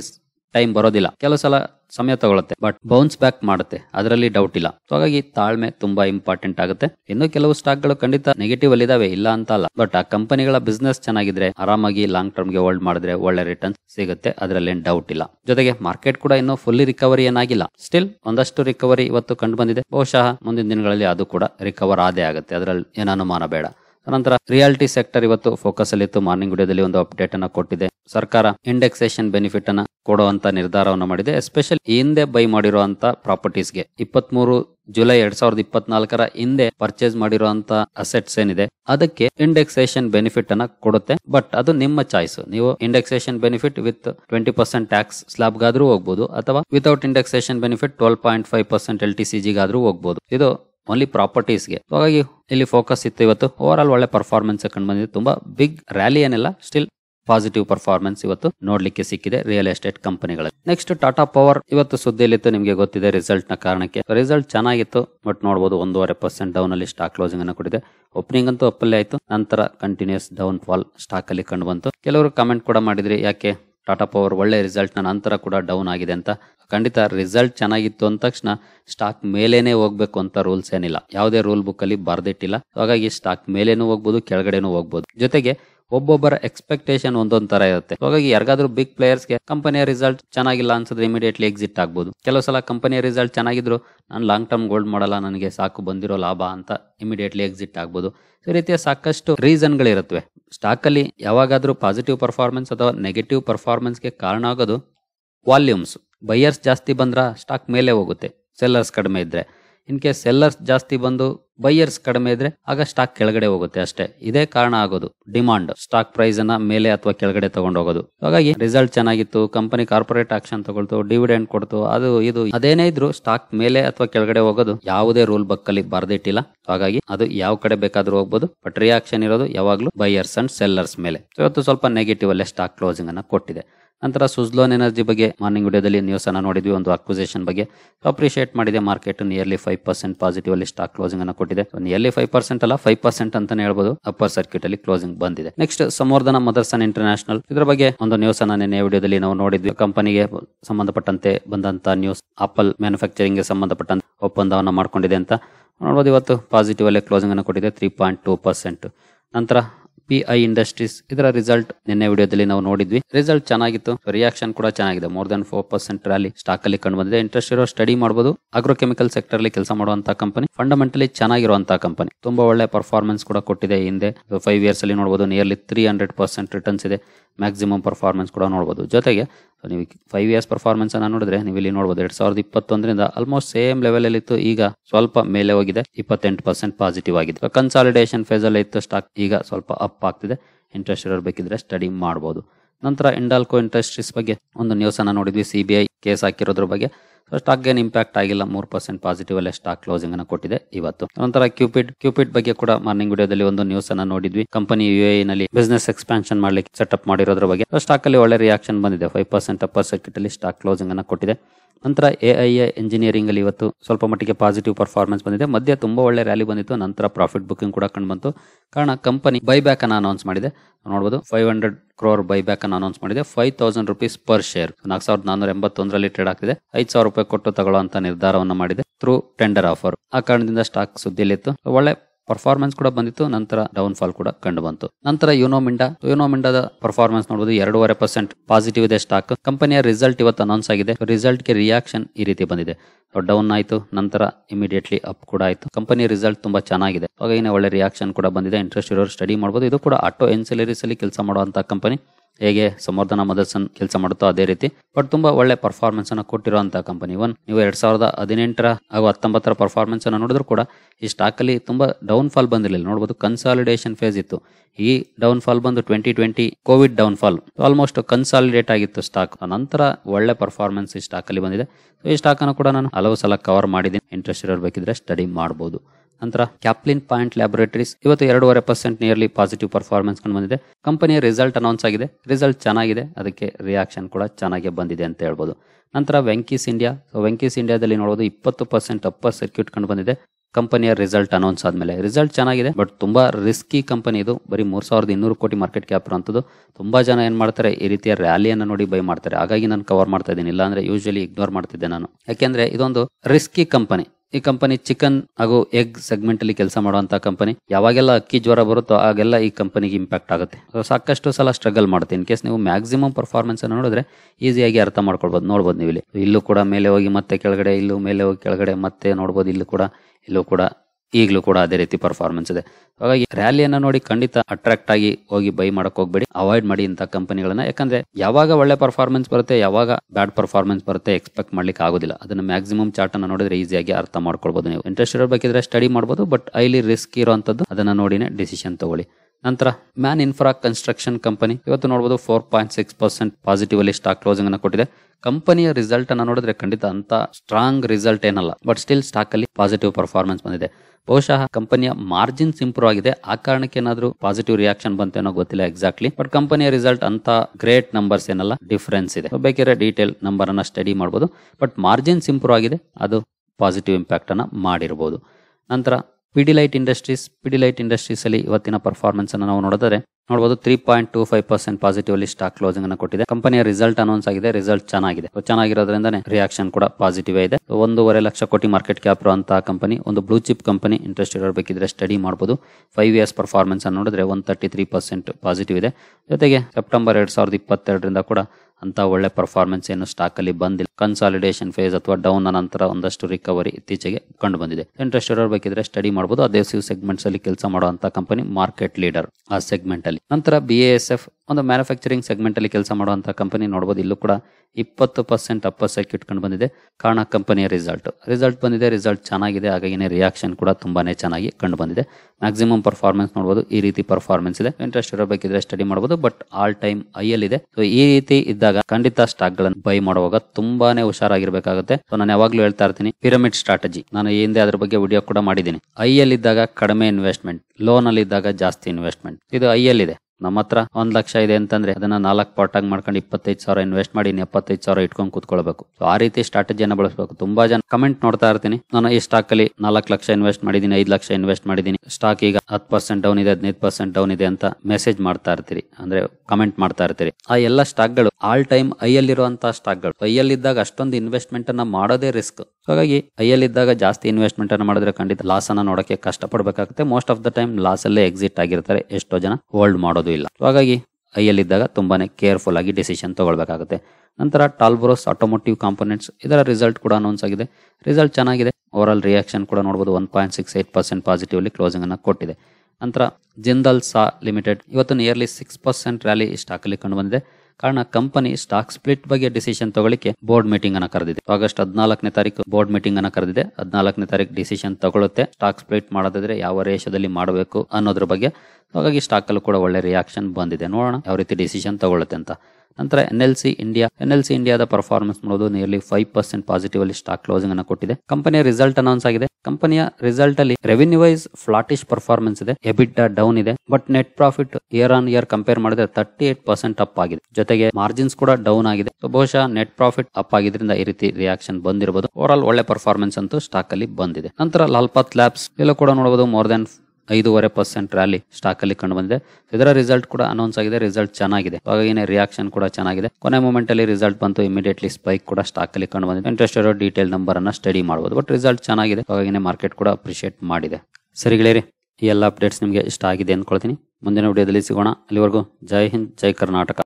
ಟೈಮ್ ಬರೋದಿಲ್ಲ, ಕೆಲವು ಸಲ ಸಮಯ ತಗೊಳುತ್ತೆ, ಬಟ್ ಬೌನ್ಸ್ ಬ್ಯಾಕ್ ಮಾಡುತ್ತೆ, ಅದರಲ್ಲಿ ಡೌಟ್ ಇಲ್ಲ. ಸೊ ಹಾಗಾಗಿ ತಾಳ್ಮೆ ತುಂಬಾ ಇಂಪಾರ್ಟೆಂಟ್ ಆಗುತ್ತೆ. ಇನ್ನು ಕೆಲವು ಸ್ಟಾಕ್ ಗಳು ಖಂಡಿತ ನೆಗೆಟಿವ್ ಅಲ್ಲಿ ಇದಾವೆ, ಇಲ್ಲ ಅಂತ ಅಲ್ಲ, ಬಟ್ ಆ ಕಂಪನಿಗಳ ಬಿಸ್ನೆಸ್ ಚೆನ್ನಾಗಿದ್ರೆ ಆರಾಮಾಗಿ ಲಾಂಗ್ ಟರ್ಮ್ ಗೆ ಹೋಲ್ಡ್ ಮಾಡಿದ್ರೆ ಒಳ್ಳೆ ರಿಟರ್ನ್ ಸಿಗುತ್ತೆ, ಅದರಲ್ಲಿ ಏನ್ ಡೌಟ್ ಇಲ್ಲ. ಜೊತೆಗೆ ಮಾರ್ಕೆಟ್ ಕೂಡ ಇನ್ನೂ ಫುಲ್ಲಿ ರಿಕವರಿ ಏನಾಗಿಲ್ಲ, ಸ್ಟಿಲ್ ಒಂದಷ್ಟು ರಿಕವರಿ ಇವತ್ತು ಕಂಡು ಬಂದಿದೆ. ಬಹುಶಃ ಮುಂದಿನ ದಿನಗಳಲ್ಲಿ ಅದು ಕೂಡ ರಿಕವರ್ ಆದೇ ಆಗುತ್ತೆ, ಅದರಲ್ಲಿ ಏನು ಅನುಮಾನ ಬೇಡ. ನಂತರ ರಿಯಾಲಿಟಿ ಸೆಕ್ಟರ್ ಇವತ್ತು ಫೋಕಸ್ ಅಲ್ಲಿ ಇತ್ತು. ಮಾರ್ನಿಂಗ್ ವಿಡಿಯೋದಲ್ಲಿ ಒಂದು ಅಪ್ಡೇಟ್ ಅನ್ನ ಕೊಟ್ಟಿದೆ. ಸರ್ಕಾರ ಇಂಡೆಕ್ಸೇಷನ್ ಬೆನಿಫಿಟ್ ಅನ್ನ ಕೊಡುವಂತ ನಿರ್ಧಾರವನ್ನು ಮಾಡಿದೆ. ಎಸ್ಪೆಷಲಿ ಹಿಂದೆ ಬೈ ಮಾಡಿರುವಂತ ಪ್ರಾಪರ್ಟೀಸ್ಗೆ ಇಪ್ಪತ್ತ್ ಮೂರು ಜುಲೈ ಎರಡ್ ಸಾವಿರದ ಇಪ್ಪತ್ನಾಲ್ಕರ ಹಿಂದೆ ಪರ್ಚೇಸ್ ಮಾಡಿರುವಂತ ಅಸೆಟ್ಸ್ ಏನಿದೆ ಅದಕ್ಕೆ ಇಂಡೆಕ್ಸೇಷನ್ ಬೆನಿಫಿಟ್ ಅನ್ನ ಕೊಡುತ್ತೆ. ಬಟ್ ಅದು ನಿಮ್ಮ ಚಾಯ್ಸ್. ನೀವು indexation benefit with twenty percent tax slab ಗಾದ್ರೂ ಹೋಗ್ಬೋದು, ಅಥವಾ without indexation benefit twelve point five percent L T C ಜಿಗಾದ್ರೂ ಹೋಗ್ಬೋದು. ಇದು ಓನ್ಲಿ ಪ್ರಾಪರ್ಟೀಸ್ಗೆ. ಹಾಗಾಗಿ ಇಲ್ಲಿ ಫೋಕಸ್ ಇತ್ತು ಇವತ್ತು. ಓವರ್ ಆಲ್ ಒಳ್ಳೆ ಪರ್ಫಾರ್ಮೆನ್ಸ್ ಕಂಡು ಬಂದಿದೆ. ತುಂಬಾ ಬಿಗ್ ರ್ಯಾಲಿ ಏನಿಲ್ಲ, ಸ್ಟಿಲ್ ಪಾಸಿಟಿವ್ ಪರ್ಫಾರ್ಮೆನ್ಸ್ ಇವತ್ತು ನೋಡ್ಲಿಕ್ಕೆ ಸಿಕ್ಕಿದೆ ರಿಯಲ್ ಎಸ್ಟೇಟ್ ಕಂಪನಿಗಳಲ್ಲಿ. ನೆಕ್ಸ್ಟ್ ಟಾಟಾ ಪವರ್ ಇವತ್ತು ಸುದ್ದಿಯಲ್ಲಿತ್ತು, ನಿಮಗೆ ಗೊತ್ತಿದೆ ರಿಸಲ್ಟ್ ನ ಕಾರಣಕ್ಕೆ. ರಿಸಲ್ಟ್ ಚೆನ್ನಾಗಿತ್ತು, ಬಟ್ ನೋಡಬಹುದು ಒಂದೂವರೆ ಪರ್ಸೆಂಟ್ ಡೌನ್ ಅಲ್ಲಿ ಸ್ಟಾಕ್ ಕ್ಲೋಸಿಂಗ್ ಅನ್ನು ಕೊಟ್ಟಿದೆ. ಓಪನಿಂಗ್ ಅಂತೂ ಅಪ್ಪಲ್ಲೇ ಆಯ್ತು, ನಂತರ ಕಂಟಿನ್ಯೂಸ್ ಡೌನ್ ಫಾಲ್ ಸ್ಟಾಕ್ ಅಲ್ಲಿ ಕಂಡು ಬಂತು. ಕೆಲವರು ಕಮೆಂಟ್ ಕೂಡ ಮಾಡಿದ್ರಿ, ಯಾಕೆ ಟಾಟಾ ಪವರ್ ಒಳ್ಳೆ ರಿಸಲ್ಟ್ ನ ನಂತರ ಕೂಡ ಡೌನ್ ಆಗಿದೆ ಅಂತ. ಖಂಡಿತ ರಿಸಲ್ಟ್ ಚೆನ್ನಾಗಿತ್ತು ಅಂದ ತಕ್ಷಣ ಸ್ಟಾಕ್ ಮೇಲೇನೆ ಹೋಗ್ಬೇಕು ಅಂತ ರೂಲ್ಸ್ ಏನಿಲ್ಲ, ಯಾವುದೇ ರೂಲ್ ಬುಕ್ ಅಲ್ಲಿ ಬರ್ದಿಟ್ಟಿಲ್ಲ. ಹಾಗಾಗಿ ಸ್ಟಾಕ್ ಮೇಲೇನು ಹೋಗ್ಬೋದು, ಕೆಳಗಡೆನೂ ಹೋಗ್ಬೋದು. ಜೊತೆಗೆ ಒಬ್ಬೊಬ್ಬರ ಎಕ್ಸ್ಪೆಕ್ಟೇಷನ್ ಒಂದೊಂದ್ ತರ ಇರುತ್ತೆ. ಹಾಗಾಗಿ ಯಾರಿಗಾದ್ರೂ ಬಿಗ್ ಪ್ಲೇಯರ್ಸ್ಗೆ ಕಂಪನಿಯ ರಿಸಲ್ಟ್ ಚೆನ್ನಾಗಿಲ್ಲ ಅನ್ಸಿದ್ರೆ ಇಮಿಡಿಯೇಟ್ಲಿ ಎಕ್ಸಿಟ್ ಆಗ್ಬೋದು. ಕೆಲವು ಸಲ ಕಂಪನಿಯ ರಿಸಲ್ಟ್ ಚೆನ್ನಾಗಿದ್ರು ನಾನು ಲಾಂಗ್ ಟರ್ಮ್ ಗೋಲ್ಡ್ ಮಾಡಲ್ಲ, ನನಗೆ ಸಾಕು ಬಂದಿರೋ ಲಾಭ ಅಂತ ಇಮಿಡಿಯೇಟ್ಲಿ ಎಕ್ಸಿಟ್ ಆಗ್ಬೋದು. ಈ ರೀತಿಯ ಸಾಕಷ್ಟು ರೀಸನ್ಗಳಿರುತ್ತವೆ. ಸ್ಟಾಕ್ ಅಲ್ಲಿ ಯಾವಾಗಾದ್ರೂ ಪಾಸಿಟಿವ್ ಪರ್ಫಾರ್ಮೆನ್ಸ್ ಅಥವಾ ನೆಗೆಟಿವ್ ಪರ್ಫಾರ್ಮೆನ್ಸ್ಗೆ ಕಾರಣ ಆಗೋದು ವಾಲ್ಯೂಮ್ಸ್. ಬೈಯರ್ಸ್ ಜಾಸ್ತಿ ಬಂದ್ರ ಸ್ಟಾಕ್ ಮೇಲೆ ಹೋಗುತ್ತೆ, ಸೆಲ್ಲರ್ಸ್ ಕಡಿಮೆ ಇದ್ರೆ. ಇನ್ ಕೇಸ್ ಸೆಲ್ಲರ್ಸ್ ಜಾಸ್ತಿ ಬಂದು ಬೈಯರ್ಸ್ ಕಡಿಮೆ ಇದ್ರೆ ಆಗ ಸ್ಟಾಕ್ ಕೆಳಗಡೆ ಹೋಗುತ್ತೆ ಅಷ್ಟೇ. ಇದೇ ಕಾರಣ ಆಗೋದು ಡಿಮಾಂಡ್ ಸ್ಟಾಕ್ ಪ್ರೈಸ್ ಅನ್ನ ಮೇಲೆ ಅಥವಾ ಕೆಳಗಡೆ ತಗೊಂಡು ಹೋಗೋದು. ಹಾಗಾಗಿ ರಿಸಲ್ಟ್ ಚೆನ್ನಾಗಿತ್ತು, ಕಂಪನಿ ಕಾರ್ಪೊರೇಟ್ ಆಕ್ಷನ್ ತಗೊಳ್ತು, ಡಿವಿಡೆಂಡ್ ಕೊಡ್ತು, ಅದು ಇದು ಅದೇನೇ ಇದ್ರು ಸ್ಟಾಕ್ ಮೇಲೆ ಅಥವಾ ಕೆಳಗಡೆ ಹೋಗೋದು ಯಾವುದೇ ರೂಲ್ ಬುಕ್ ಅಲ್ಲಿ ಬರ್ದಿಟ್ಟಿಲ್ಲ. ಹಾಗಾಗಿ ಅದು ಯಾವ ಕಡೆ ಬೇಕಾದ್ರೂ ಹೋಗ್ಬೋದು, ಬಟ್ ರಿಯಾಕ್ಷನ್ ಇರೋದು ಯಾವಾಗ್ಲೂ ಬೈಯರ್ಸ್ ಅಂಡ್ ಸೆಲ್ಲರ್ಸ್ ಮೇಲೆ. ಇವತ್ತು ಸ್ವಲ್ಪ ನೆಗೆಟಿವ್ ಅಲ್ಲೇ ಸ್ಟಾಕ್ ಕ್ಲೋಸಿಂಗ್ ಅನ್ನ ಕೊಟ್ಟಿದೆ. ನಂತರ ಸುಜ್ಲೋನ್ ಎನರ್ಜಿ ಬಗ್ಗೆ ಮಾರ್ನಿಂಗ್ ವಿಡಿಯೋದಲ್ಲಿ ನ್ಯೂಸ್ ಅನ್ನ ನೋಡಿದ್ವಿ. ಒಂದು ಅಕ್ವಿಸಿಷನ್ ಬಗ್ಗೆ ಅಪ್ರಿಶಿಯೇಟ್ ಮಾಡಿದೆ market. Nearly five percent positive ಅಲ್ಲಿ ಸ್ಟಾಕ್ ಕ್ಲೋಸಿಂಗ್ ಅನ್ನ ಕೊಟ್ಟಿದೆ. ನಿಯರ್ಲಿ ಫೈವ್ ಪರ್ಸೆಂಟ್ ಅಲ್ಲ, ಫೈವ್ ಪರ್ಸೆಂಟ್ ಅಂತಾನೆ ಹೇಳ್ಬೋದು. ಅಪ್ಪರ್ ಸರ್ಕ್ಯೂಟ್ ಅಲ್ಲಿ ಕ್ಲೋಸಿಂಗ್ ಬಂದಿದೆ. ನೆಕ್ಸ್ಟ್ ಸಂವರ್ಧನ ಮದರ್ಸನ್ ಇಂಟರ್ನ್ಯಾಷನಲ್, ಇದರ ಬಗ್ಗೆ ಒಂದು ನ್ಯೂಸ್ ಅನ್ನ ನಿನ್ನೆ ವಿಡಿಯೋದಲ್ಲಿ ನಾವು ನೋಡಿದ್ವಿ. ಕಂಪನಿಗೆ ಸಂಬಂಧಪಟ್ಟಂತೆ ಬಂದಂತ ನ್ಯೂಸ್, ಆಪಲ್ ಮ್ಯಾನುಫ್ಯಾಕ್ಚರಿಂಗ್ ಗೆ ಸಂಬಂಧಪಟ್ಟಂತ ಒಪ್ಪಂದವನ್ನ ಮಾಡ್ಕೊಂಡಿದೆ ಅಂತ ನೋಡಬಹುದು. ಇವತ್ತು ಪಾಸಿಟಿವ್ ಅಲ್ಲಿ ಕ್ಲೋಸಿಂಗ್ ಅನ್ನು ಕೊಟ್ಟಿದೆ, ತ್ರೀ ಪಾಯಿಂಟ್ ಟೂ ಪರ್ಸೆಂಟ್. ನಂತರ ಪಿ ಐ ಇಂಡಸ್ಟ್ರೀಸ್, ಇದರ ರಿಸಲ್ಟ್ ನಿನ್ನೆ ವಿಡಿಯೋದಲ್ಲಿ ನಾವು ನೋಡಿದ್ವಿ. ರಿಸಲ್ಟ್ ಚೆನ್ನಾಗಿತ್ತು, ರಿಯಾಕ್ಷನ್ ಕೂಡ ಚೆನ್ನಾಗಿದೆ. More than four percent rally stock ಅಲ್ಲಿ ಕಂಡು ಬಂದಿದೆ. ಇಂಟ್ರೆಸ್ಟ್ ಇರೋ ಸ್ಟಡಿ ಮಾಡಬಹುದು. ಅಗ್ರೋಕೆಮಿಕಲ್ ಸೆಕ್ಟರ್ ಅಲ್ಲಿ ಕೆಲಸ ಮಾಡುವಂತಹ ಕಂಪನಿ, ಫಂಡಮೆಂಟಲಿ ಚೆನ್ನಾಗಿರುವಂತಹ ಕಂಪನಿ, ತುಂಬಾ ಒಳ್ಳೆ ಪರ್ಫಾರ್ಮೆನ್ಸ್ ಕೂಡ ಕೊಟ್ಟಿದೆ. ಹಿಂದೆ ಫೈವ್ ಇಯರ್ಸ್ ಅಲ್ಲಿ ನೋಡಬಹುದು nearly three hundred percent returns ಇದೆ. ಮ್ಯಾಕ್ಸಿಮಮ್ ಪರ್ಫಾರ್ಮೆನ್ಸ್ ಕೂಡ ನೋಡಬಹುದು. ಜೊತೆಗೆ ನೀವು ಫೈವ್ ಇಯರ್ಸ್ ಪರ್ಫಾರ್ಮೆನ್ಸ್ ಅನ್ನ ನೋಡಿದ್ರೆ ನೀವು ಇಲ್ಲಿ ನೋಡಬಹುದು ಎರಡ್ ಸಾವಿರದ ಇಪ್ಪತ್ತೊಂದರಿಂದ ಆಲ್ಮೋಸ್ಟ್ ಸೇಮ್ ಲೆವೆಲ್ ಅಲ್ಲಿ ಇತ್ತು, ಈಗ ಸ್ವಲ್ಪ ಮೇಲೆ ಹೋಗಿದೆ, ಇಪ್ಪತ್ತೆಂಟು ಪರ್ಸೆಂಟ್ ಪಾಸಿಟಿವ್ ಆಗಿದೆ. ಕನ್ಸಾಲಿಡೇಷನ್ ಫೇಸ್ ಅಲ್ಲಿ ಇತ್ತು ಸ್ಟಾಕ್, ಈಗ ಸ್ವಲ್ಪ ಅಪ್ ಆಗ್ತಿದೆ. ಇಂಟ್ರೆಸ್ಟ್ ಇರೋರು ಬೇಕಿದ್ರೆ ಸ್ಟಡಿ ಮಾಡಬಹುದು. ನಂತರ ಇಂಡಾಲ್ಕೋ ಇಂಡಸ್ಟ್ರೀಸ್ ಬಗ್ಗೆ ಒಂದು ನ್ಯೂಸ್ ಅನ್ನ ನೋಡಿದ್ವಿ, ಸಿಬಿಐ ಕೇಸ್ ಹಾಕಿರೋದ್ರ ಬಗ್ಗೆ. ಸ್ಟಾಕ್ ಗೇನ್ ಇಂಪ್ಯಾಕ್ಟ್ ಆಗಿಲ್ಲ, ಮೂರ್ ಪರ್ಸೆಂಟ್ ಪಾಸಿಟಿವ್ ಅಲ್ಲೇ ಸ್ಟಾಕ್ ಕ್ಲೋಸಿಂಗ್ ಅನ್ನು ಕೊಟ್ಟಿದೆ ಇವತ್ತು. ನಂತರ ಕ್ಯೂಪಿಡ್ ಕ್ಯೂಪಿಡ್ ಬಗ್ಗೆ ಕೂಡ ಮಾರ್ನಿಂಗ್ ವಿಡಿಯೋದಲ್ಲಿ ಒಂದು ನ್ಯೂಸ್ ಅನ್ನ ನೋಡಿದ್ವಿ. ಕಂಪನಿ ಯು ಎ ನಲ್ಲಿ ಬಿಸ್ನೆಸ್ ಎಕ್ಸ್ಪಾನ್ಷನ್ ಮಾಡ್ಲಿಕ್ಕೆ ಸೆಟಪ್ ಮಾಡಿರೋದ್ರ ಬಗ್ಗೆ ಸ್ಟಾಕ್ ಅಲ್ಲಿ ಒಳ್ಳೆ ರಿಯಾಕ್ಷನ್ ಬಂದಿದೆ. ಫೈವ್ ಪರ್ಸೆಂಟ್ ಅಪ್ಪರ್ ಸರ್ಕ್ಯೂಟ್ ಅಲ್ಲಿ ಸ್ಟಾಕ್ ಕ್ಲೋಸಿಂಗ್ ಅನ್ನ ಕೊಟ್ಟಿದೆ. ನಂತರ ಎ ಐ ಎ ಇಂಜಿನಿಯರಿಂಗ್ ಅಲ್ಲಿ ಇವತ್ತು ಸ್ವಲ್ಪ ಮಟ್ಟಿಗೆ ಪಾಸಿಟಿವ್ ಪರ್ಫಾರ್ಮೆನ್ಸ್ ಬಂದಿದೆ. ಮಧ್ಯೆ ತುಂಬಾ ಒಳ್ಳೆ ರ್ಯಾಲಿ ಬಂದಿತ್ತು, ನಂತರ ಪ್ರಾಫಿಟ್ ಬುಕಿಂಗ್ ಕೂಡ ಕಂಡು ಬಂತು. ಕಾರಣ ಕಂಪನಿ ಬೈಬ್ಯಾಕ್ ಅನ್ನ ಅನೌನ್ಸ್ ಮಾಡಿದೆ. ನೋಡಬಹುದು ಫೈವ್ ಹಂಡ್ರೆಡ್ ಕ್ರೋರ್ ಬೈಬ್ಯಾಕ್ ಅನ್ನು ಅನೌನ್ಸ್ ಮಾಡಿದೆ. Five thousand rupees per share, ನಾಲ್ಕು ಸಾವಿರದ ನಾನೂರ ಎಂಬತ್ತೊಂದರಲ್ಲಿ ಟ್ರೇಡ್ ಆಗ್ತಿದೆ. ಐದು ಸಾವಿರ ರೂಪಾಯಿ ಕೊಟ್ಟು ತಗೊಳ್ಳುವಂತ ನಿರ್ಧಾರವನ್ನು ಮಾಡಿದೆ ಥ್ರೂ ಟೆಂಡರ್ ಆಫರ್. ಆ ಕಾರಣದಿಂದ ಸ್ಟಾಕ್ ಸುದ್ದಿಯಲ್ಲಿತ್ತು. ಒಳ್ಳೆ ಪರ್ಫಾರ್ಮೆನ್ಸ್ ಕೂಡ ಬಂದಿತ್ತು, ನಂತರ ಡೌನ್ ಫಾಲ್ ಕೂಡ ಕಂಡು ಬಂತು. ನಂತರ ಯುನೋ ಮಿಂಡಾ ಯುನೋ ಮಿಂಡಾದ ಪರ್ಫಾರ್ಮೆನ್ಸ್ ನೋಡಬಹುದು, ಎರಡೂವರೆ ಪರ್ಸೆಂಟ್ ಪಾಸಿಟಿವ್ ಇದೆ ಸ್ಟಾಕ್. ಕಂಪನಿಯ ರಿಸಲ್ಟ್ ಇವತ್ತು ಅನೌನ್ಸ್ ಆಗಿದೆ. ರಿಸಲ್ಟ್ ಗೆ ರಿಯಾಕ್ಷನ್ ಈ ರೀತಿ ಬಂದಿದೆ, ಡೌನ್ ಆಯ್ತು, ನಂತರ ಇಮಿಡಿಯೇಟ್ಲಿ ಅಪ್ ಕೂಡ ಆಯ್ತು. ಕಂಪನಿ ರಿಸಲ್ಟ್ ತುಂಬಾ ಚೆನ್ನಾಗಿದೆ, ಹಾಗಾಗಿ ಒಳ್ಳೆ ರಿಯಾಕ್ಷನ್ ಕೂಡ ಬಂದಿದೆ. ಇಂಟ್ರೆಸ್ಟ್ ಇರೋರು ಸ್ಟಡಿ ಮಾಡಬಹುದು. ಇದು ಕೂಡ ಆಟೋ ಎನ್ಸಿಲರೀಸ್ ಅಲ್ಲಿ ಕೆಲಸ ಮಾಡುವಂತಹ ಕಂಪನಿ, ಹೇಗೆ ಸಂವರ್ಧನ ಮದರ್ಸನ್ ಕೆಲಸ ಮಾಡುತ್ತೋ ಅದೇ ರೀತಿ. ಬಟ್ ತುಂಬಾ ಒಳ್ಳೆ ಪರ್ಫಾರ್ಮೆನ್ಸ್ ಅನ್ನು ಕೊಟ್ಟಿರುವಂತಹ ಕಂಪನಿ. ಒನ್ ನೀವು ಎರಡ್ ಸಾವಿರದ ಹದಿನೆಂಟರ ಹಾಗೂ ಹತ್ತೊಂಬತ್ತರ ಪರ್ಫಾರ್ಮೆನ್ಸ್ ಅನ್ನು ನೋಡಿದ್ರು ಕೂಡ ಈ ಸ್ಟಾಕ್ ಅಲ್ಲಿ ತುಂಬಾ ಡೌನ್ ಫಾಲ್ ಬಂದಿರಲಿಲ್ಲ. ನೋಡಬಹುದು ಕನ್ಸಾಲಿಡೇಷನ್ ಫೇಸ್ ಇತ್ತು. ಈ ಡೌನ್ ಫಾಲ್ ಬಂದು twenty twenty Covid down fall, almost consolidate ಆಗಿತ್ತು ಸ್ಟಾಕ್. ನಂತರ ಒಳ್ಳೆ ಪರ್ಫಾರ್ಮೆನ್ಸ್ ಈ ಸ್ಟಾಕ್ ಅಲ್ಲಿ ಬಂದಿದೆ. ಈ ಸ್ಟಾಕ್ ಅನ್ನು ಕೂಡ ನಾನು ಹಲವು ಸಲ ಕವರ್ ಮಾಡಿದ್ದೀನಿ. ಇಂಟ್ರೆಸ್ಟ್ ಇರೋರು ಬೇಕಿದ್ರೆ ಸ್ಟಡಿ ಮಾಡಬಹುದು. ನಂತರ ಕ್ಯಾಪ್ಲಿನ್ ಪಾಯಿಂಟ್ ಲ್ಯಾಬೊರೇಟರೀಸ್ ಇವತ್ತು ಎರಡೂವರೆ ಪರ್ಸೆಂಟ್ ನಿಯರ್ಲಿ ಪಾಸಿಟಿವ್ ಪರ್ಫಾರ್ಮೆನ್ಸ್ ಕಂಡು ಬಂದಿದೆ. ಕಂಪನಿಯ ರಿಸಲ್ಟ್ ಅನೌನ್ಸ್ ಆಗಿದೆ, ರಿಸಲ್ಟ್ ಚೆನ್ನಾಗಿದೆ, ಅದಕ್ಕೆ ರಿಯಾಕ್ಷನ್ ಕೂಡ ಚೆನ್ನಾಗಿ ಬಂದಿದೆ ಅಂತ ಹೇಳ್ಬೋದು. ನಂತರ ವೆಂಕೀಸ್ ಇಂಡಿಯಾ, ಸೊ ವೆಂಕೀಸ್ ಇಂಡಿಯಾದಲ್ಲಿ ನೋಡಬಹುದು ಇಪ್ಪತ್ತು ಪರ್ಸೆಂಟ್ ಅಪ್ಪರ್ ಸರ್ಕ್ಯೂಟ್ ಕಂಡು ಬಂದಿದೆ. ಕಂಪನಿಯ ರಿಸಲ್ಟ್ ಅನೌನ್ಸ್ ಆದ್ಮೇಲೆ ರಿಸಲ್ಟ್ ಚೆನ್ನಾಗಿದೆ ಬಟ್ ತುಂಬಾ ರಿಸ್ಕಿ ಕಂಪನಿ ಇದು. ಬರೀ ಮೂರ್ ಸಾವಿರದ ಇನ್ನೂರು ಕೋಟಿ ಮಾರ್ಕೆಟ್ ಕ್ಯಾಪ್ ಇರುವಂತದ್ದು. ತುಂಬಾ ಜನ ಏನ್ ಮಾಡ್ತಾರೆ, ಈ ರೀತಿಯ ರ್ಯಾಲಿಯನ್ನು ನೋಡಿ ಬೈ ಮಾಡ್ತಾರೆ. ಹಾಗಾಗಿ ನಾನು ಕವರ್ ಮಾಡ್ತಾ ಇದ್ದೀನಿ, ಇಲ್ಲ ಅಂದ್ರೆ ಯೂಶಲಿ ಇಗ್ನೋರ್ ಮಾಡ್ತಿದ್ದೆ ನಾನು. ಯಾಕೆಂದ್ರೆ ಇದೊಂದು ರಿಸ್ಕಿ ಕಂಪನಿ. ಈ ಕಂಪನಿ ಚಿಕನ್ ಹಾಗೂ ಎಗ್ ಸೆಗ್ಮೆಂಟ್ ಅಲ್ಲಿ ಕೆಲಸ ಮಾಡುವಂತ ಕಂಪನಿ. ಯಾವಾಗೆಲ್ಲ ಅಕ್ಕಿ ಜ್ವರ ಬರುತ್ತೋ ಆಗೆಲ್ಲ ಈ ಕಂಪನಿಗೆ ಇಂಪ್ಯಾಕ್ಟ್ ಆಗುತ್ತೆ. ಸೊ ಸಾಕಷ್ಟು ಸಲ ಸ್ಟ್ರಗಲ್ ಮಾಡುತ್ತೆ. ಇನ್ ಕೇಸ್ ನೀವು ಮ್ಯಾಕ್ಸಿಮಮ್ ಪರ್ಫಾರ್ಮೆನ್ಸ್ ಅನ್ನು ನೋಡಿದ್ರೆ ಈಸಿಯಾಗಿ ಅರ್ಥ ಮಾಡ್ಕೊಳ್ಬಹುದು. ನೋಡ್ಬೋದು ನೀವು ಇಲ್ಲಿ ಇಲ್ಲೂ ಕೂಡ ಮೇಲೆ ಹೋಗಿ ಮತ್ತೆ ಕೆಳಗಡೆ, ಇಲ್ಲೂ ಮೇಲೆ ಹೋಗಿ ಕೆಳಗಡೆ ಮತ್ತೆ ನೋಡ್ಬೋದು. ಇಲ್ಲೂ ಕೂಡ ಇಲ್ಲೂ ಕೂಡ ಈಗಲೂ ಕೂಡ ಅದೇ ರೀತಿ ಪರ್ಫಾರ್ಮೆನ್ಸ್ ಇದೆ. ಹಾಗಾಗಿ ರ್ಯಾಲಿಯನ್ನ ನೋಡಿ ಖಂಡಿತ ಅಟ್ರಾಕ್ಟ್ ಆಗಿ ಹೋಗಿ ಬೈ ಮಾಡಕ್ ಹೋಗ್ಬೇಡಿ, ಅವಾಯ್ಡ್ ಮಾಡಿ ಇಂಥ ಕಂಪನಿಗಳನ್ನ. ಯಾಕಂದ್ರೆ ಯಾವಾಗ ಒಳ್ಳೆ ಪರ್ಫಾರ್ಮೆನ್ಸ್ ಬರುತ್ತೆ, ಯಾವಾಗ ಬ್ಯಾಡ್ ಪರ್ಫಾರ್ಮೆನ್ಸ್ ಬರುತ್ತೆ ಎಕ್ಸ್ಪೆಕ್ಟ್ ಮಾಡ್ಲಿಕ್ಕೆ ಆಗೋದಿಲ್ಲ. ಅದನ್ನ ಮ್ಯಾಕ್ಸಿಮಮ್ ಚಾರ್ಟ್ ಅನ್ನ ನೋಡಿದ್ರೆ ಈಸಿಯಾಗಿ ಅರ್ಥ ಮಾಡ್ಕೊಳ್ಬಹುದು. ನೀವು ಇಂಟ್ರೆಸ್ಟ್ ಇರಬೇಕಿದ್ರೆ ಸ್ಟಡಿ ಮಾಡಬಹುದು, ಬಟ್ ಹೈಲಿ ರಿಸ್ಕ್ ಇರುವಂತದ್ದು ಅದನ್ನ ನೋಡಿನೇ ಡಿಸಿಷನ್ ತಗೊಳ್ಳಿ. ನಂತರ ಮ್ಯಾನ್ ಇನ್ಫ್ರಾ ಕನ್ಸ್ಟ್ರಕ್ಷನ್ ಕಂಪನಿ ಇವತ್ತು ನೋಡಬಹುದು four point six percent positive ಅಲ್ಲಿ ಸ್ಟಾಕ್ ಕ್ಲೋಸಿಂಗ್ ಅನ್ನು ಕೊಟ್ಟಿದೆ. ಕಂಪನಿಯ ರಿಸಲ್ಟ್ ಅನ್ನ ನೋಡಿದ್ರೆ ಖಂಡಿತ ಅಂತ ಸ್ಟ್ರಾಂಗ್ ರಿಸಲ್ಟ್ ಏನಲ್ಲ, ಬಟ್ ಸ್ಟಿಲ್ ಸ್ಟಾಕ್ ಅಲ್ಲಿ ಪಾಸಿಟಿವ್ ಪರ್ಫಾರ್ಮೆನ್ಸ್ ಬಂದಿದೆ. ಬಹುಶಃ ಕಂಪನಿಯ ಮಾರ್ಜಿನ್ಸ್ ಇಂಪ್ರೂವ್ ಆಗಿದೆ, ಆ ಕಾರಣಕ್ಕೆ ಏನಾದ್ರೂ ಪಾಸಿಟಿವ್ ರಿಯಾಕ್ಷನ್ ಬಂತೇನೋ ಗೊತ್ತಿಲ್ಲ ಎಕ್ಸಾಕ್ಟ್ಲಿ. ಬಟ್ ಕಂಪನಿಯ ರಿಸಲ್ಟ್ ಅಂತ ಗ್ರೇಟ್ ನಂಬರ್ಸ್ ಏನಲ್ಲ, ಡಿಫರೆನ್ಸ್ ಇದೆ. ಬೇಕಿದ್ರೆ ಡೀಟೇಲ್ ನಂಬರ್ ಅನ್ನ ಸ್ಟಡಿ ಮಾಡಬಹುದು. ಬಟ್ ಮಾರ್ಜಿನ್ಸ್ ಇಂಪ್ರೂವ್ ಆಗಿದೆ, ಅದು ಪಾಸಿಟಿವ್ ಇಂಪ್ಯಾಕ್ಟ್ ಅನ್ನ ಮಾಡಿರಬಹುದು. ನಂತರ ಪಿಡಿಲೈಟ್ ಇಂಡಸ್ಟ್ರೀಸ್ ಪಿಡಿಲೈಟ್ ಇಂಡಸ್ಟ್ರೀಸ್ ಅಲ್ಲಿ ಇವತ್ತಿನ ಪರ್ಫಾರ್ಮೆನ್ಸ್ ಅನ್ನು ನಾವು ನೋಡಿದ್ರೆ ನೋಡಬಹುದು three point two five percent positive ಅಲ್ಲಿ ಸ್ಟಾಕ್ ಕ್ಲೋಸಿಂಗ್ ಅನ್ನು ಕೊಟ್ಟಿದೆ. ಕಂಪನಿಯ ರಿಸಲ್ಟ್ ಅನೌನ್ಸ್ ಆಗಿದೆ, ರಿಸಲ್ಟ್ ಚೆನ್ನಾಗಿದೆ. ಚೆನ್ನಾಗಿರೋದ್ರಿಂದಾನೆ ರಿಯಾಕ್ಷನ್ ಕೂಡ ಪಾಸಿಟಿವ್ ಇದೆ. ಒಂದೂವರೆ ಲಕ್ಷ ಕೋಟಿ ಮಾರ್ಕೆಟ್ ಕ್ಯಾಪ್ ಇರುವಂತಹ ಕಂಪನಿ, ಒಂದು ಬ್ಲೂ ಚಿಪ್ ಕಂಪನಿ. ಇಂಟ್ರೆಸ್ಟ್ ಇರಬೇಕಿದ್ರೆ ಸ್ಟಡಿ ಮಾಡಬಹುದು. ಫೈವ್ ಇಯರ್ಸ್ ಪರ್ಫಾರ್ಮೆನ್ಸ್ ಅನ್ನು ನೋಡಿದ್ರೆ one thirty three percent positive ಇದೆ. ಜೊತೆಗೆ ಸೆಪ್ಟೆಂಬರ್ ಎರಡ್ ಸಾವಿರದ ಇಪ್ಪತ್ತೆರಡರಿಂದ ಕೂಡ ಅಂತ ಒಳ್ಳೆ ಪರ್ಫಾರ್ಮೆನ್ಸ್ ಏನು ಸ್ಟಾಕ್ ಅಲ್ಲಿ ಬಂದಿಲ್ಲ. ಕನ್ಸಾಲಿಡೇಷನ್ ಫೇಸ್ ಅಥವಾ ಡೌನ್ ನಂತರ ಒಂದಷ್ಟು ರಿಕವರಿ ಇತ್ತೀಚೆಗೆ ಕಂಡು ಬಂದಿದೆ. ಇಂಟ್ರೆಸ್ಟ್ ಇರಬೇಕಿದ್ರೆ ಸ್ಟಡಿ ಮಾಡಬಹುದು. ಅದೇಸಿವ್ ಸೆಗ್ಮೆಂಟ್ಸ್ ಅಲ್ಲಿ ಕೆಲಸ ಮಾಡುವಂತ ಕಂಪನಿ, ಮಾರ್ಕೆಟ್ ಲೀಡರ್ ಆ ಸೆಗ್ಮೆಂಟ್ ಅಲ್ಲಿ. ನಂತರ ಬಿ ಎ ಎಸ್ ಎಫ್ ಒಂದು ಮ್ಯಾನುಫ್ಯಾಕ್ಚರಿಂಗ್ ಸೆಗ್ಮೆಂಟ್ ಅಲ್ಲಿ ಕೆಲಸ ಮಾಡುವಂತ ಕಂಪನಿ ನೋಡಬಹುದು. ಇಲ್ಲೂ ಕೂಡ ಇಪ್ಪತ್ತು ಪರ್ಸೆಂಟ್ ಅಪ್ಪರ್ ಸೈಕ್ ಇಟ್ಕೊಂಡು ಬಂದಿದೆ. ಕಾರಣ ಕಂಪನಿಯ ರಿಸಲ್ಟ್ ರಿಸಲ್ಟ್ ಬಂದಿದೆ, ರಿಸಲ್ಟ್ ಚೆನ್ನಾಗಿದೆ. ಹಾಗಾಗಿ ರಿಯಾಕ್ಷನ್ ಕೂಡ ತುಂಬಾನೇ ಚೆನ್ನಾಗಿ ಕಂಡು ಬಂದಿದೆ. ಮ್ಯಾಕ್ಸಿಮಮ್ ಪರ್ಫಾರ್ಮೆನ್ಸ್ ನೋಡಬಹುದು, ಈ ರೀತಿ ಪರ್ಫಾರ್ಮೆನ್ಸ್ ಇದೆ. ಇಂಟ್ರೆಸ್ಟ್ ಇರಬೇಕಿದ್ರೆ ಸ್ಟಡಿ ಮಾಡಬಹುದು, but all time I L ಇದೆ. ಸೊ ಈ ರೀತಿ ಇದ್ದಾಗ ಖಂಡಿತ ಸ್ಟಾಕ್ ಗಳನ್ನು ಬೈ ಮಾಡುವಾಗ ತುಂಬಾನೇ ಹುಷಾರಾಗಿರ್ಬೇಕಾಗುತ್ತೆ. ಸೊ ನಾನು ಯಾವಾಗ್ಲೂ ಹೇಳ್ತಾ ಇರ್ತೀನಿ, ಪಿರಮಿಡ್ ಸ್ಟ್ರಾಟಜಿ. ನಾನು ಈ ಹಿಂದೆ ಅದ್ರ ಬಗ್ಗೆ ವಿಡಿಯೋ ಕೂಡ ಮಾಡಿದ್ದೀನಿ. ಐ ಎಲ್ ಇದ್ದಾಗ ಕಡಿಮೆ ಇನ್ವೆಸ್ಟ್ಮೆಂಟ್, ಲೋನ್ ಅಲ್ಲಿ ಇದ್ದಾಗ ಜಾಸ್ತಿ ಇನ್ವೆಸ್ಟ್ಮೆಂಟ್. ಇದು ಐ ಎಲ್ ಇದೆ. ನಮ್ಮ ಹತ್ರ ಒಂದ್ ಲಕ್ಷ ಇದೆ ಅಂತಂದ್ರೆ ಅದನ್ನ ನಾಲ್ಕು ಪಾರ್ಟ್ ಆಗಿ ಮಾಡ್ಕೊಂಡು ಇಪ್ಪತ್ತೈದು ಸಾವಿರ ಇನ್ವೆಸ್ಟ್ ಮಾಡಿ ಎಪ್ಪತ್ತೈದು ಸಾವಿರ ಇಟ್ಕೊಂಡು ಕೂತ್ಕೊಳ್ಬೇಕು. ಸೊ ಆ ರೀತಿ ಸ್ಟ್ರಾಟಜಿಯನ್ನು ಬಳಸಬೇಕು. ತುಂಬಾ ಜನ ಕಮೆಂಟ್ ನೋಡ್ತಾ ಇರ್ತೀನಿ, ನಾನು ಈ ಸ್ಟಾಕ್ ಅಲ್ಲಿ ನಾಲ್ಕು ಲಕ್ಷ ಇನ್ವೆಸ್ಟ್ ಮಾಡಿದೀನಿ, ಐದು ಲಕ್ಷ ಇನ್ವೆಸ್ಟ್ ಮಾಡಿದೀನಿ, ಸ್ಟಾಕ್ ಈಗ ಹತ್ತು ಪರ್ಸೆಂಟ್ ಡೌನ್ ಇದೆ, ಹದಿನೈದು ಪರ್ಸೆಂಟ್ ಡೌನ್ ಇದೆ ಅಂತ ಮೆಸೇಜ್ ಮಾಡ್ತಾ ಇರ್ತೀರಿ, ಅಂದ್ರೆ ಕಮೆಂಟ್ ಮಾಡ್ತಾ ಇರ್ತೀರಿ. ಆ ಎಲ್ಲ ಸ್ಟಾಕ್ ಗಳು ಆಲ್ ಟೈಮ್ ಐ ಎಲ್ ಇರುವಂತಹ ಸ್ಟಾಕ್ ಗಳು. ಐ ಎಲ್ ಇದ್ದಾಗ ಅಷ್ಟೊಂದು ಇನ್ವೆಸ್ಟ್ಮೆಂಟ್ ಅನ್ನ ಮಾಡೋದೇ ರಿಸ್ಕ್. ಹಾಗಾಗಿ ಐ ಎಲ್ ಇದ್ದಾಗ ಜಾಸ್ತಿ ಇನ್ವೆಸ್ಟ್ಮೆಂಟ್ ಅನ್ನ ಮಾಡಿದ್ರೆ ಖಂಡಿತ ಲಾಸ್ ಅನ್ನ ನೋಡಕ್ಕೆ ಕಷ್ಟ ಪಡಬೇಕಾಗುತ್ತೆ. Most of the time loss ಅಲ್ಲೇ ಎಕ್ಸಿಟ್ ಆಗಿರ್ತಾರೆ, ಎಷ್ಟೋ ಜನ ಹೋಲ್ಡ್ ಮಾಡೋದು ಇಲ್ಲ. ಹಾಗಾಗಿ ಐ ಎಲ್ ಇದ್ದಾಗ ತುಂಬಾನೇ ಕೇರ್ಫುಲ್ ಆಗಿ ಡಿಸಿಷನ್ ತಗೊಳ್ಬೇಕಾಗುತ್ತೆ. ನಂತರ ಟಾಲ್ಬ್ರೋಸ್ ಆಟೋಮೋಟಿವ್ ಕಾಂಪೋನೆಂಟ್ಸ್, ಇದರ ರಿಸಲ್ಟ್ ಕೂಡ ಅನೌನ್ಸ್ ಆಗಿದೆ. ರಿಸಲ್ಟ್ ಚೆನ್ನಾಗಿದೆ. ಓವರ್ ಆಲ್ ರಿಯಾಕ್ಷನ್ ಕೂಡ ನೋಡಬಹುದು, one point six eight percent positive ಅಲ್ಲಿ ಕ್ಲೋಸಿಂಗ್ ಅನ್ನ ಕೊಟ್ಟಿದೆ. ನಂತರ ಜಿಂದಾಲ್ ಸಾ ಲಿಮಿಟೆಡ್ ಇವತ್ತು nearly six percent rally stock ಅಲ್ಲಿ ಕಂಡು ಬಂದಿದೆ. ಕಾರಣ ಕಂಪನಿ ಸ್ಟಾಕ್ ಸ್ಪ್ಲಿಟ್ ಬಗ್ಗೆ ಡಿಸಿಷನ್ ತಗೊಳ್ಳಿಕ್ಕೆ ಬೋರ್ಡ್ ಮೀಟಿಂಗ್ ಅನ್ನ ಕರೆದಿದೆ. ಆಗಸ್ಟ್ ಹದಿನಾಲ್ಕನೇ ತಾರೀಕು ಬೋರ್ಡ್ ಮೀಟಿಂಗ್ ಅನ್ನ ಕರೆದಿದೆ. ಹದಿನಾಲ್ಕನೇ ತಾರೀಕು ಡಿಸಿಷನ್ ತಗೊಳುತ್ತೆ, ಸ್ಟಾಕ್ ಸ್ಪ್ಲಿಟ್ ಮಾಡೋದಾದ್ರೆ ಯಾವ ರೇಷದಲ್ಲಿ ಮಾಡಬೇಕು ಅನ್ನೋದ್ರ ಬಗ್ಗೆ. ಹಾಗಾಗಿ ಸ್ಟಾಕ್ ಅಲ್ಲೂ ಕೂಡ ಒಳ್ಳೆ ರಿಯಾಕ್ಷನ್ ಬಂದಿದೆ. ನೋಡೋಣ ಯಾವ ರೀತಿ ಡಿಸಿಷನ್ ತಗೊಳುತ್ತೆ ಅಂತ. ನಂತರ N L C India N L C ಇಂಡಿಯಾದ ಪರ್ಫಾರ್ಮೆನ್ಸ್ ನೋಡೋದು ನಿಯರ್ಲಿ ಫೈವ್ ಪರ್ಸೆಂಟ್ ಪಾಸಿಟಿವ್ ಅಲ್ಲಿ ಸ್ಟಾಕ್ ಕ್ಲೋಸಿಂಗ್ ಅನ್ನು ಕೊಟ್ಟಿದೆ. ಕಂಪನಿಯ ರಿಸಲ್ಟ್ ಅನೌನ್ಸ್ ಆಗಿದೆ. ಕಂಪನಿಯ ರಿಸಲ್ಟ್ ಅಲ್ಲಿ ರೆವಿನ್ಯೂ ವೈಸ್ ಫ್ಲಾಟಿಶ್ ಪರ್ಫಾರ್ಮೆನ್ಸ್ ಇದೆ, ಎಬಿಟಾ ಡೌನ್ ಇದೆ, but net profit year on year compare ಮಾಡಿದ್ರೆ ತರ್ಟಿ ಏಟ್ ಪರ್ಸೆಂಟ್ ಅಪ್ ಆಗಿದೆ. ಜೊತೆಗೆ ಮಾರ್ಜಿನ್ಸ್ ಕೂಡ ಡೌನ್ ಆಗಿದೆ. ಸೊ ಬಹುಶಃ ನೆಟ್ ಪ್ರಾಫಿಟ್ ಅಪ್ ಆಗಿದ್ರಿಂದ ಈ ರೀತಿ ರಿಯಾಕ್ಷನ್ ಬಂದಿರಬಹುದು. ಓವರ್ ಆಲ್ ಒಳ್ಳೆ ಪರ್ಫಾರ್ಮೆನ್ಸ್ ಅಂತೂ ಸ್ಟಾಕ್ ಅಲ್ಲಿ ಬಂದಿದೆ. ನಂತರ ಲಾಲ್ಪಾತ್ ಲ್ಯಾಬ್ಸ್ ಎಲ್ಲ ಕೂಡ ನೋಡಬಹುದು, ಮೋರ್ ದನ್ ಐದೂವರೆ ಪರ್ಸೆಂಟ್ ರ್ಯಾಲಿ ಸ್ಟಾಕ್ ಅಲ್ಲಿ ಕಂಡು ಬಂದಿದೆ. ಇದರ ರಿಸಲ್ಟ್ ಕೂಡ ಅನೌನ್ಸ್ ಆಗಿದೆ, ರಿಸಲ್ಟ್ ಚೆನ್ನಾಗಿದೆ. ಹಾಗಾಗಿ ರಿಯಾಕ್ಷನ್ ಕೂಡ ಚೆನ್ನಾಗಿದೆ. ಕೊನೆ ಮೂಮೆಂಟ್ ಅಲ್ಲಿ ರಿಸಲ್ಟ್ ಬಂತು, ಇಮಿಡಿಯೇಟ್ಲಿ ಸ್ಪೈಕ್ ಕೂಡ ಸ್ಟಾಕ್ ಅಲ್ಲಿ ಕಂಡು ಬಂದಿದೆ. ಇಂಟ್ರೆಸ್ಟ್ ಇರೋ ಡೀಟೇಲ್ ನಂಬರ್ ಅನ್ನ ಸ್ಟಡಿ ಮಾಡಬಹುದು, ಬಟ್ ರಿಸಲ್ಟ್ ಚೆನ್ನಾಗಿದೆ. ಹಾಗಾಗಿ ಮಾರ್ಕೆಟ್ ಕೂಡ ಅಪ್ರಿಶಿಯೇಟ್ ಮಾಡಿದೆ. ಸರಿ ಗೆಳೆಯರಿ, ಈ ಎಲ್ಲ ಅಪ್ಡೇಟ್ಸ್ ನಿಮಗೆ ಇಷ್ಟ ಆಗಿದೆ ಅಂದ್ಕೊಳ್ತೀನಿ. ಮುಂದಿನ ವಿಡಿಯೋದಲ್ಲಿ ಸಿಗೋಣ. ಅಲ್ಲಿವರೆಗೂ ಜೈ ಹಿಂದ್, ಜೈ ಕರ್ನಾಟಕ.